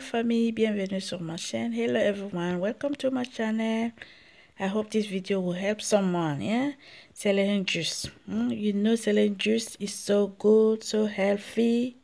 famille, bienvenue sur ma chaîne. Hello everyone, welcome to my channel. I hope this video will help someone. Yeah, celery juice. You know celery juice is so good, so healthy.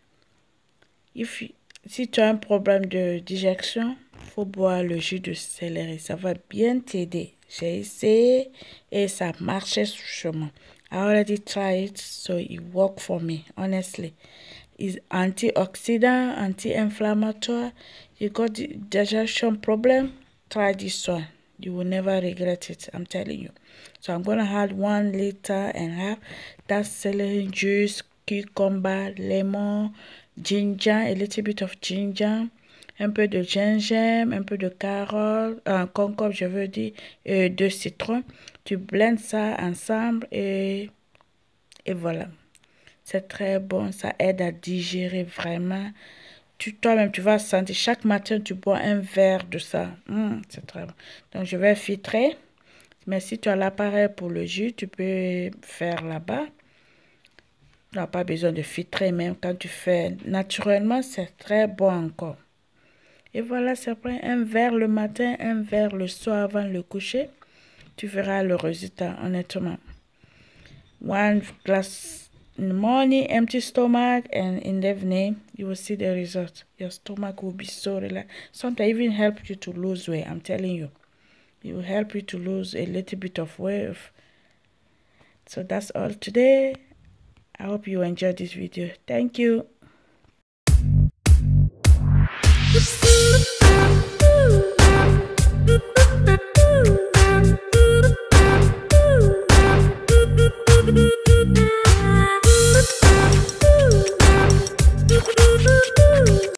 Si tu as un problème de digestion, faut boire le jus de céleri, ça va bien t'aider. J'ai essayé et ça marchait sur moi. I already tried it, so it worked for me, honestly. It's antioxidant, anti-inflammatory. You got the digestion problem, try this one. You will never regret it, I'm telling you. So I'm going to add 1 liter and a half. That's celery juice, cucumber, lemon, ginger, a little bit of ginger, un peu de gingembre, un peu de carotte, concombre, je veux dire, et de citron. Tu blends ça ensemble et voilà. C'est très bon, ça aide à digérer vraiment. Toi-même, tu vas sentir, chaque matin, tu bois un verre de ça. C'est très bon. Donc, je vais filtrer. Mais si tu as l'appareil pour le jus, tu peux faire là-bas. Tu n'as pas besoin de filtrer, même quand tu fais naturellement, c'est très bon encore. Et voilà, c'est prêt. Un verre le matin, un verre le soir avant le coucher. Tu verras le résultat, honnêtement. 1 glass in the morning, empty stomach, and in the evening, you will see the result. Your stomach will be so relaxed. Sometimes even help you to lose weight, I'm telling you. It will help you to lose a little bit of weight. So that's all today. I hope you enjoyed this video. Thank you.